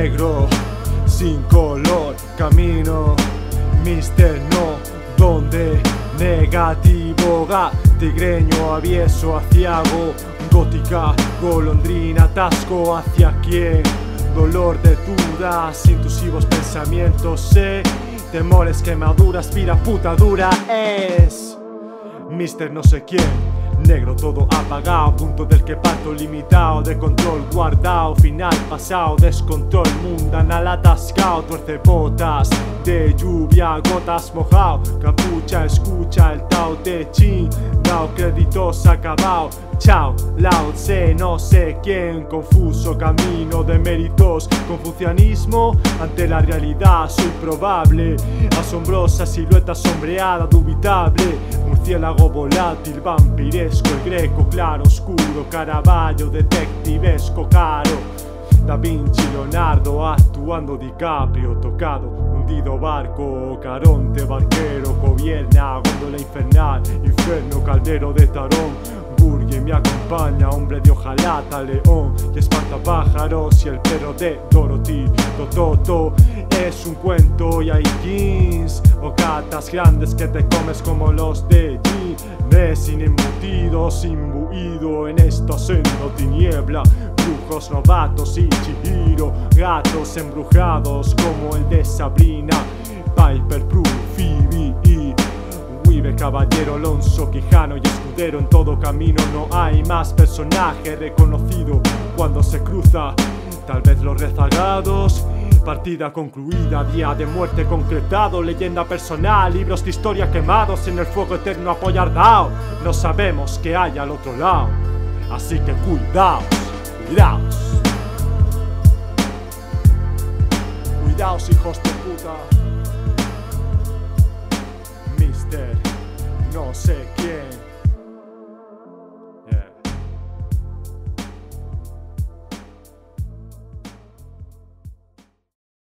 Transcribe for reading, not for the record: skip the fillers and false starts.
negro, sin color, camino, mister no, donde negativo, tigreño, avieso, aciago, gótica, golondrina, atasco, hacia quién, dolor de dudas, intrusivos pensamientos, temores, quemaduras, pira puta dura es mister no sé quién, negro todo apagado, punto del que parto limitado, de control guardado, final pasado, descontrol mundanal atascado, tuerce botas de lluvia, gotas mojado, capucha, escucha el Tao Te Ching, dao créditos acabado, chao, Lao Tse, no sé quién, confuso camino de méritos, confucianismo ante la realidad, soy probable, asombrosa silueta sombreada, dubitable, murciélago volátil, vampiresco, el greco, claro, oscuro, Caravaggio, detectivesco, caro, Da Vinci, Leonardo, actuando DiCaprio, tocado, hundido barco, Caronte, barquero, gobierna, góndola infernal, infierno, caldero de Tarón, Burgui me acompaña, hombre de hojalata, león y espantapájaros y el perro de Dorothy, Tototo, es un cuento y hay jeans o gatas grandes que te comes como los de Jean, sin embutidos, imbuido en esta senda tiniebla, brujos novatos y Chihiro, gatos embrujados como el de Sabrina, Piper, Prue, Phoebe y Weaver, caballero, Alonso, Quijano y escudero, en todo camino no hay más personaje reconocido cuando se cruza, tal vez los rezagados. Partida concluida, día de muerte concretado, leyenda personal, libros de historia quemados en el fuego eterno apoyardao. No sabemos qué hay al otro lado, así que cuidaos, cuidaos. Cuidaos, hijos de puta. Mister